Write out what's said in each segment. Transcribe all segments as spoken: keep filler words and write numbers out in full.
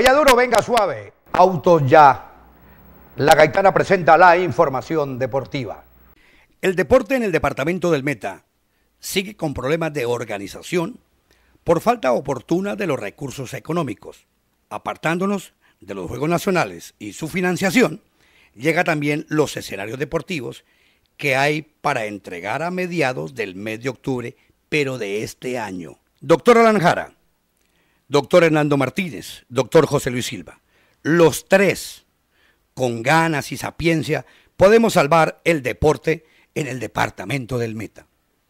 Vaya duro, venga suave. Autos ya. La Gaitana presenta la información deportiva. El deporte en el departamento del Meta sigue con problemas de organización por falta oportuna de los recursos económicos. Apartándonos de los Juegos Nacionales y su financiación, llega también los escenarios deportivos que hay para entregar a mediados del mes de octubre, pero de este año. Doctor Alan Jara, doctor Hernando Martínez, doctor José Luis Silva, los tres, con ganas y sapiencia, podemos salvar el deporte en el departamento del Meta.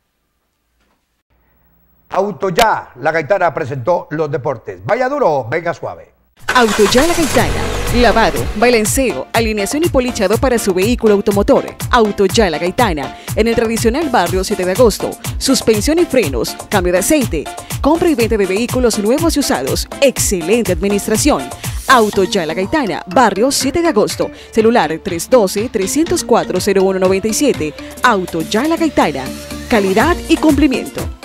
Auto ya. La Gaitana presentó los deportes. Vaya duro, venga suave. Auto ya La Gaitana. Lavado, balanceo, alineación y polichado para su vehículo automotor. Auto ya La Gaitana. En el tradicional barrio siete de agosto. Suspensión y frenos, cambio de aceite, compra y venta de vehículos nuevos y usados. Excelente administración. Auto ya La Gaitana, barrio siete de agosto. Celular tres uno dos, tres cero cuatro, cero uno nueve siete. Auto ya La Gaitana. Calidad y cumplimiento.